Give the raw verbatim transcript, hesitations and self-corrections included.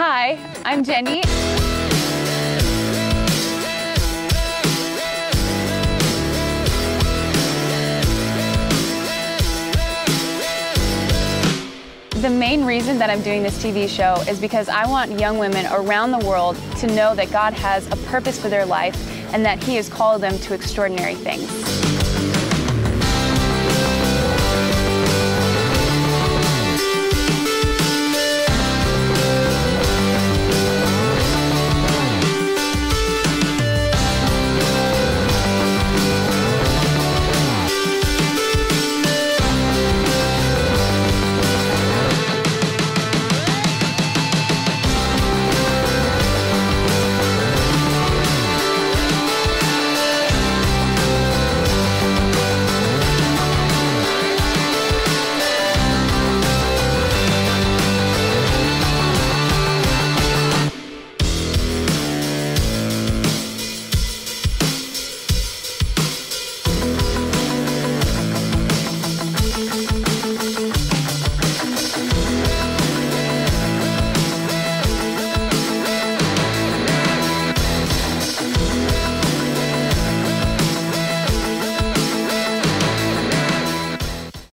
Hi, I'm Jenny. The main reason that I'm doing this T V show is because I want young women around the world to know that God has a purpose for their life and that He has called them to extraordinary things.